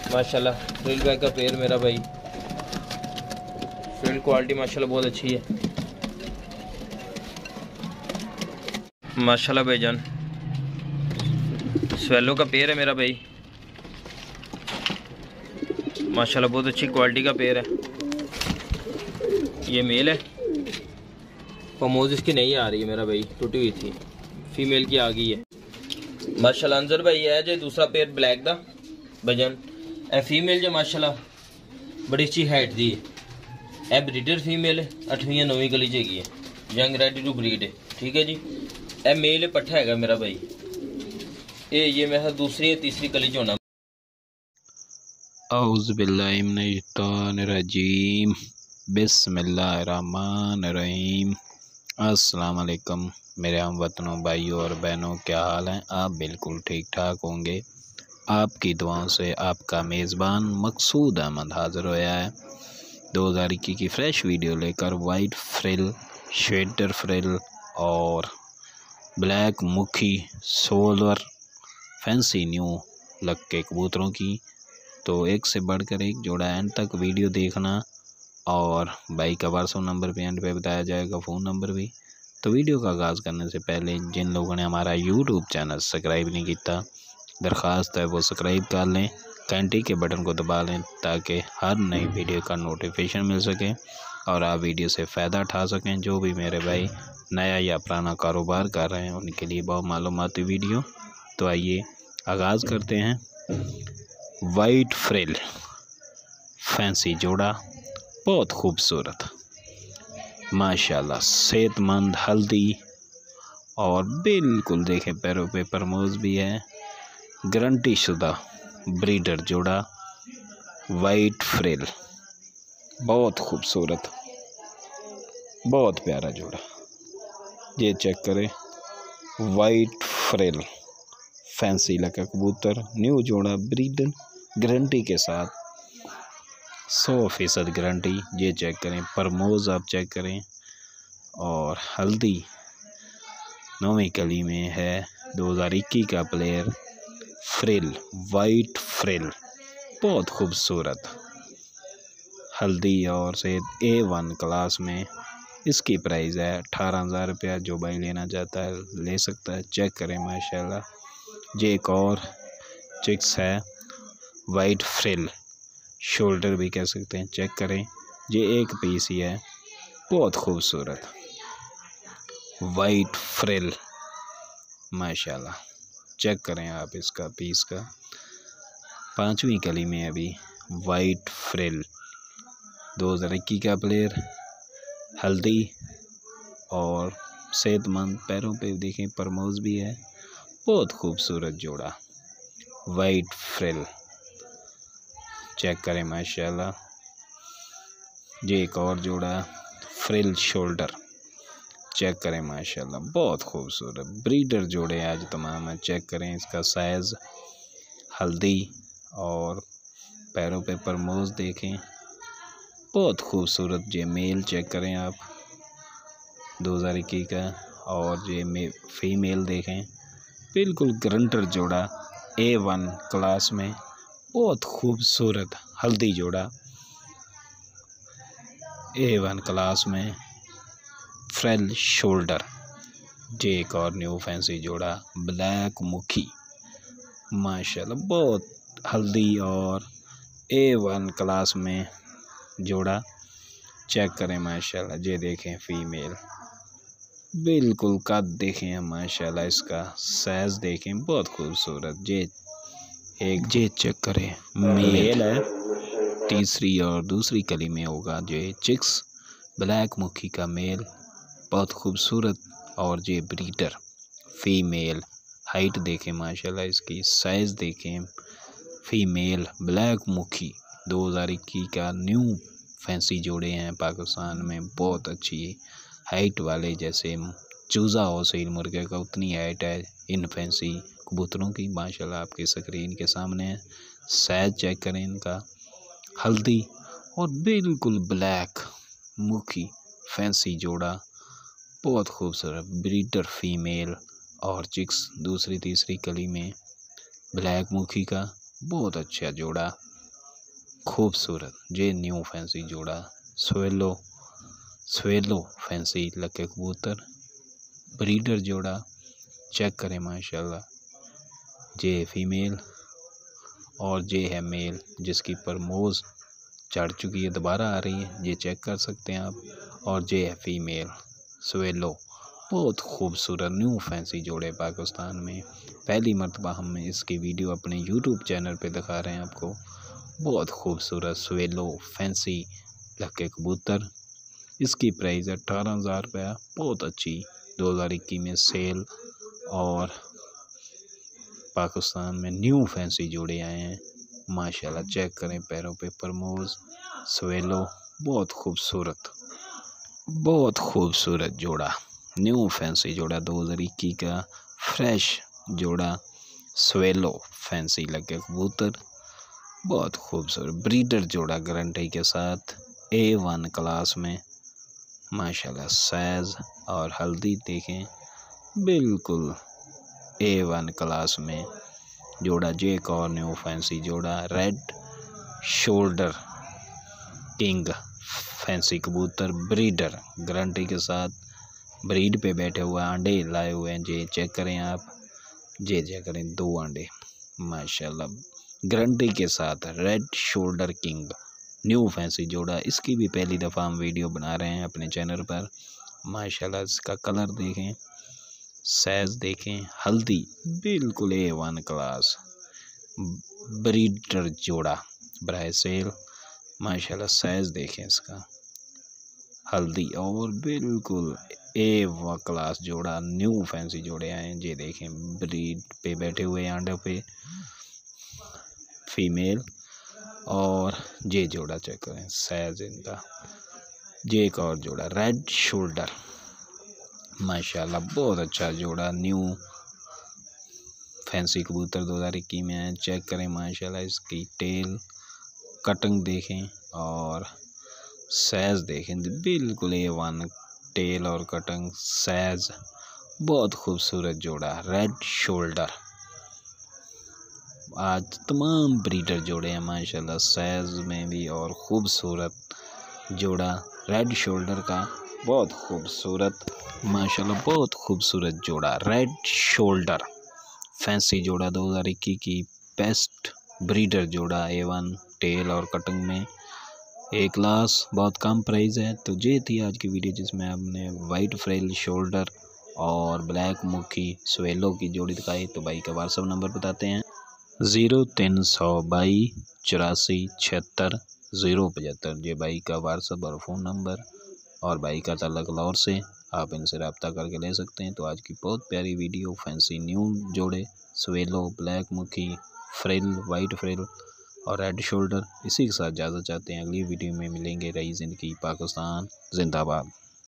माशाल्लाह frill bag का pair मेरा भाई, फ्रिल क्वालिटी माशाल्लाह बहुत अच्छी है माशाल्लाह भाईजान। स्वेलो का पेयर है मेरा भाई, माशाल्लाह बहुत अच्छी क्वालिटी का पेयर है। ये मेल है, पमोज इसकी नहीं आ रही है मेरा भाई, टूटी हुई थी, फीमेल की आ गई है माशाल्लाह। अंजर भाई है जो दूसरा पेयर ब्लैक दा भाईजान, ए फीमेल जो माशाल्लाह बड़ी अच्छी हाइट दी है। ए ब्रीडर फीमेल है, 8वीं या 9वीं गली चेगी है, यंग रेडी टू ब्रीड है, ठीक है जी। ए मेल पट्ठा है मेरा भाई, ये मेरा दूसरी या तीसरी गली च होना। औज़ुबिल्लाहिमिनश्शैतानिर्रजीम, बिस्मिल्लाहिर्रहमानिर्रहीम। अस्सलाम वालेकुम मेरे हम वतनों भाइयों और बहनों, क्या हाल हैं? आप बिल्कुल ठीक ठाक होंगे। आपकी दुआओं से आपका मेज़बान मकसूद अहमद हाज़िर होया है 2021 की फ़्रेश वीडियो लेकर। वाइट फ्रिल, शेडर फ्रिल और ब्लैक मुखी सोलर फैंसी न्यू लग के कबूतरों की, तो एक से बढ़कर एक जोड़ा। एंड तक वीडियो देखना और भाई का व्हाट्सएप नंबर भी एंड पे बताया जाएगा, फ़ोन नंबर भी। तो वीडियो का आगाज़ करने से पहले जिन लोगों ने हमारा यूट्यूब चैनल सब्सक्राइब नहीं किया, दरख्वास्त है वो सब्सक्राइब कर लें, घंटी के बटन को दबा लें ताकि हर नई वीडियो का नोटिफिकेशन मिल सके और आप वीडियो से फ़ायदा उठा सकें। जो भी मेरे भाई नया या पुराना कारोबार कर रहे हैं उनके लिए बहुत मालूमाती वीडियो। तो आइए आगाज़ करते हैं। वाइट फ्रिल फैंसी जोड़ा, बहुत खूबसूरत माशाल्लाह, सेहतमंद, हल्दी और बिल्कुल देखें पैरों पे परमोज भी है। गारंटी शुदा ब्रीडर जोड़ा वाइट फ्रिल, बहुत खूबसूरत, बहुत प्यारा जोड़ा। ये चेक करें, वाइट फ्रिल फैंसी लगा कबूतर, न्यू जोड़ा, ब्रीडर गारंटी के साथ, 100% गारंटी। ये चेक करें, परमोज आप चेक करें, और हल्दी 9वीं कली में है, 2021 का प्लेयर फ्रिल, वाइट फ्रिल, बहुत खूबसूरत हल्दी और सेहत A1 क्लास में। इसकी प्राइस है 18,000 रुपया। जो भाई लेना चाहता है ले सकता है। चेक करें माशाल्लाह। ये एक और चिक्स है वाइट फ्रिल, शोल्डर भी कह सकते हैं। चेक करें, ये एक पीस ही है, बहुत खूबसूरत वाइट फ्रिल माशाल्लाह। चेक करें आप इसका पीस का, 5वीं कली में अभी वाइट फ्रिल, 2021 का प्लेयर, हल्दी और सेहतमंद, पैरों पे देखें परमोज भी है, बहुत खूबसूरत जोड़ा वाइट फ्रिल। चेक करें माशाल्लाह। ये एक और जोड़ा फ्रिल शोल्डर, चेक करें माशाल्लाह, बहुत खूबसूरत ब्रीडर जोड़े आज तमाम है। चेक करें इसका साइज़, हल्दी और पैरों पे परमोज देखें, बहुत खूबसूरत। ये मेल चेक करें आप, 2021 का, और ये फीमेल देखें, बिल्कुल गारंटर जोड़ा, A1 क्लास में, बहुत खूबसूरत हल्दी जोड़ा, A1 क्लास में, फ्रिल शोल्डर। ये एक और न्यू फैंसी जोड़ा ब्लैक मुखी माशाल्लाह, बहुत हल्दी और A1 क्लास में जोड़ा। चेक करें माशाल्लाह। ये देखें फीमेल, बिल्कुल कद देखें माशाल्लाह, इसका साइज देखें, बहुत खूबसूरत। ये चेक करें, मेल है, तीसरी और दूसरी कली में होगा। ये चिक्स ब्लैक मुखी का मेल, बहुत खूबसूरत, और ये ब्रीडर फीमेल। हाइट देखें माशाल्लाह, इसकी साइज़ देखें, फीमेल ब्लैक मुखी 2021 का न्यू फैंसी जोड़े हैं पाकिस्तान में, बहुत अच्छी हाइट वाले, जैसे चूज़ा हो सील मुर्गे का उतनी हाइट है इन फैंसी कबूतरों की माशाल्लाह, आपकी स्क्रीन के सामने है। साइज चेक करें इनका, हल्दी और बिल्कुल ब्लैक मुखी फैंसी जोड़ा, बहुत खूबसूरत ब्रीडर फीमेल, और चिक्स दूसरी तीसरी कली में, ब्लैक मुखी का बहुत अच्छा जोड़ा खूबसूरत ये न्यू फैंसी जोड़ा स्वेलो फैंसी लके कबूतर ब्रीडर जोड़ा चेक करें माशाल्लाह। ये फीमेल और ये है मेल जिसकी परमोज चढ़ चुकी है, दोबारा आ रही है, ये चेक कर सकते हैं आप। और ये है फीमेल स्वेलो, बहुत खूबसूरत न्यू फैंसी जोड़े पाकिस्तान में पहली मर्तबा हम इसकी वीडियो अपने यूट्यूब चैनल पे दिखा रहे हैं आपको। बहुत खूबसूरत स्वेलो फैंसी लके कबूतर, इसकी प्राइस है 18,000 रुपया। बहुत अच्छी 2021 में सेल और पाकिस्तान में न्यू फैंसी जोड़े आए हैं माशाल्लाह। चेक करें पैरों पे परमोज स्वेलो, बहुत खूबसूरत जोड़ा न्यू फैंसी जोड़ा 2021 का फ्रेश जोड़ा स्वेलो फैंसी लगे कबूतर, बहुत खूबसूरत ब्रीडर जोड़ा गारंटी के साथ A1 क्लास में माशाल्लाह। साइज और हल्दी देखें, बिल्कुल A1 क्लास में जोड़ा। जे एक और न्यू फैंसी जोड़ा रेड शोल्डर किंग फैंसी कबूतर ब्रीडर गारंटी के साथ ब्रीड पे बैठे हुए अंडे लाए हुए हैं। जे चेक करें आप, जे चेक करें 2 अंडे माशाल्लाह गारंटी के साथ red shoulder king new fancy जोड़ा। इसकी भी पहली दफ़ा हम वीडियो बना रहे हैं अपने चैनल पर माशाल्लाह। इसका कलर देखें, साइज देखें, हल्दी बिल्कुल A1 क्लास ब्रीडर जोड़ा बराए सेल माशाल्लाह। साइज देखें इसका, हल्दी और बिल्कुल A1 क्लास जोड़ा न्यू फैंसी जोड़े आए हैं। ये देखें ब्रीड पे बैठे हुए अंडे पे फीमेल, और ये जोड़ा चेक करें साइज इनका। ये एक और जोड़ा रेड शोल्डर माशाल्लाह, बहुत अच्छा जोड़ा न्यू फैंसी कबूतर 2021 में है। चेक करें माशाल्लाह, इसकी टेल कटिंग देखें और साइज देखें, बिल्कुल A1 टेल और कटिंग साइज, बहुत खूबसूरत जोड़ा रेड शोल्डर। आज तमाम ब्रीडर जोड़े हैं माशाल्लाह, साइज में भी और खूबसूरत जोड़ा रेड शोल्डर का, बहुत खूबसूरत माशाल्लाह, बहुत खूबसूरत जोड़ा रेड शोल्डर फैंसी जोड़ा 2021 की बेस्ट ब्रीडर जोड़ा A1 टेल और कटिंग में A क्लास, बहुत कम प्राइस है। तो ये थी आज की वीडियो जिसमें हमने वाइट फ्रेल शोल्डर और ब्लैक मुखी स्वेलो की जोड़ी दिखाई। तो भाई का व्हाट्सअप नंबर बताते हैं 0322 84 76 075। ये भाई का व्हाट्सअप और फ़ोन नंबर, और भाई का ताल्लुक लाहौर से, आप इनसे रब्ता करके ले सकते हैं। तो आज की बहुत प्यारी वीडियो फैंसी न्यू जोड़े स्वेलो ब्लैक मुखी फ्रिल वाइट फ्रिल और रेड शोल्डर, इसी के साथ इजाज़त चाहते हैं। अगली वीडियो में मिलेंगे। रही ज़िंदगी पाकिस्तान जिंदाबाद।